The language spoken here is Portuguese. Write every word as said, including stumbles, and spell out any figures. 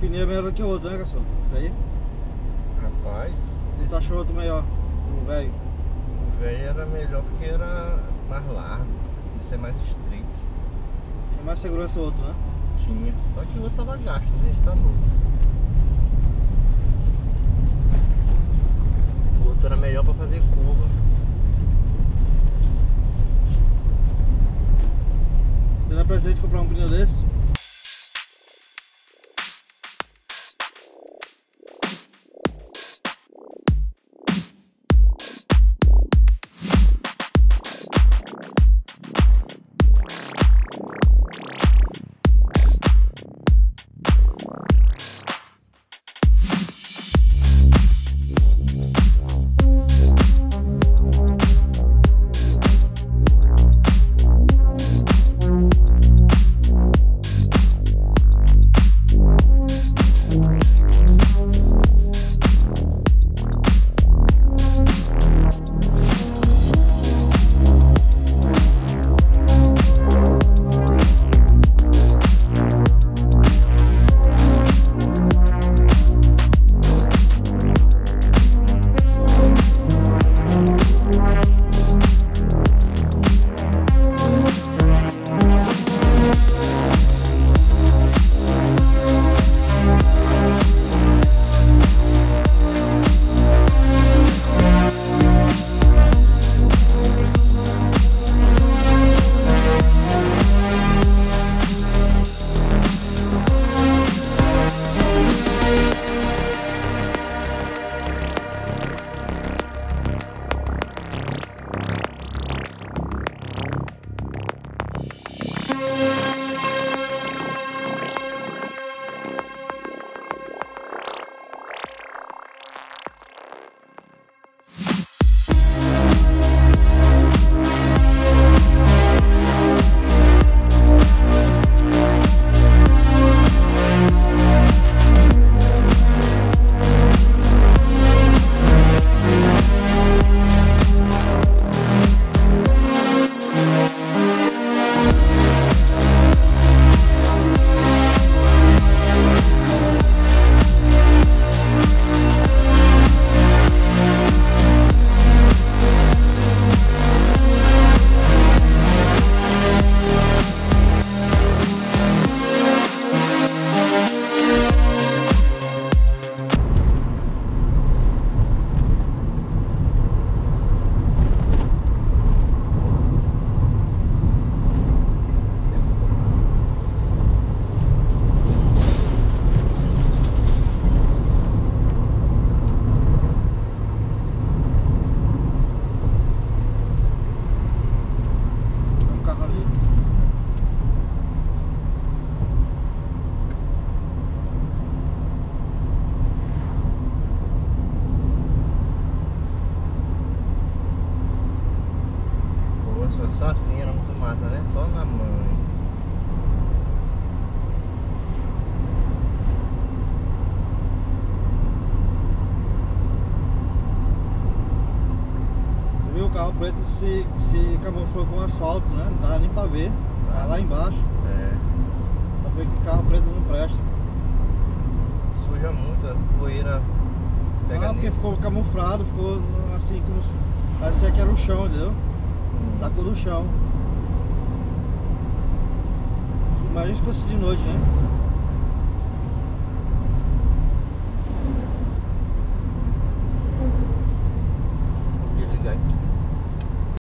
pneu é melhor que o outro, né, garçom? Isso aí? Rapaz, Tu achou outro melhor? O velho? o velho era melhor porque era mais largo, isso é mais estreito. Tinha mais segurança o outro, né? Tinha, só que o outro tava gasto, né? Esse tá novo. O outro era melhor pra fazer curva. Você não é presente comprar um pneu desse? Só assim era muito massa, né? Só na mãe. Você viu o carro preto se, se camuflou com asfalto, né? Não dava nem pra ver. Tá lá embaixo. É. Pra ver que carro preto não presta. Suja muito, a poeira pega Ah, porque nele. ficou camuflado, ficou assim, como se parecia que era o chão, entendeu? Da cor do chão. Imagina se fosse de noite, né?